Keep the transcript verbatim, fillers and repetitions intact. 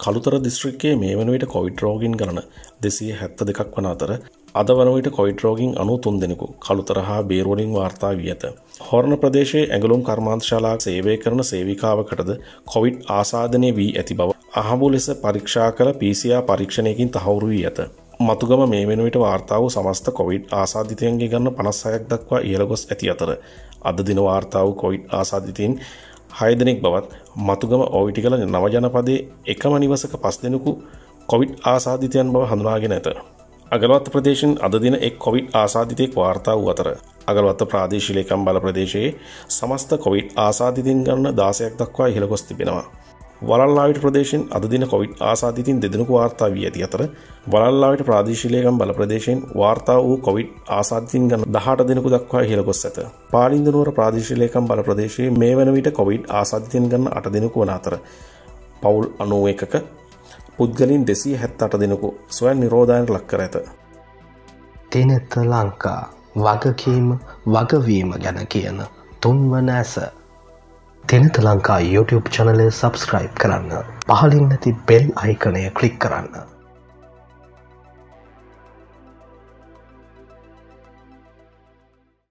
කළුතර දිස්ත්‍රික්කයේ මේ වන විට කොවිඩ් රෝගීන් ගණන දෙසිය හැත්තෑ දෙකක් වන අතර අද වන විට කොවිඩ් රෝගීන් අනූ තුන් දෙනෙකු කළුතර හා බේරුවලින් වාර්තා වී ඇත. හොරණ ප්‍රදේශයේ ඇඟලුම් කර්මාන්තශාලාවක සේවය කරන සේවිකාවකටද කොවිඩ් ආසාදනය වී ඇති බව අහඹු ලෙස පරීක්ෂා කළ පී සී ආර් පරීක්ෂණයකින් තහවුරු වී ඇත. මතුගම මේ වන විට වාර්තා වූ සමස්ත කොවිඩ් ආසාදිතයන්ගේ ගණන පනස් හයක් දක්වා ඉහළ ගොස් ඇති අතර අද දින වාර්තා වූ කොවිඩ් ආසාදිතයින් හය දෙනෙක් බවත් මතුගම ඕවිටිකල නව ජනපදයේ එකම නිවසක පස් දෙනෙකු කොවිඩ් ආසාදිතයන් බව හඳුනාගෙන ඇත. අගලවත්ත ප්‍රදේශයෙන් අද දින එක් කොවිඩ් ආසාදිතයෙක් වාර්තා වූ අතර අගලවත්ත ප්‍රාදේශීය ලේකම් බල ප්‍රදේශයේ සමස්ත කොවිඩ් ආසාදිතයින් ගණන දාසයක් දක්වා ඉහළ ගොස් තිබෙනවා. වලල්ලාවිට ප්‍රදේශයෙන් අද දින කොවිඩ් ආසාදිතයින් දෙදෙනෙකු වාර්තා වී ඇති අතර වලල්ලාවිට ප්‍රාදේශීය ලේකම් බල ප්‍රදේශයෙන් වාර්තා වූ කොවිඩ් ආසාදිතයින් ගණන දහඅට දෙනෙකු දක්වා ඉහළ ගොස් ඇත. පාලින්ද නුවර ප්‍රාදේශීය ලේකම් බල ප්‍රදේශයේ මේ වන විට කොවිඩ් ආසාදිතයින් ගණන අට දෙනෙකු වන අතර පවුල් අනූ එකක පුද්ගලයන් දෙසිය හැත්තෑ අට දෙනෙකු ස්වයං නිරෝධායනට ලක් කර ඇත. තිනත ලංකා වගකීම වගවීම ගැන කියන තුන්වන ඇස. තිනත ලංකා YouTube channel එක subscribe කරන්න. පහලින් නැති bell icon එක click කරන්න.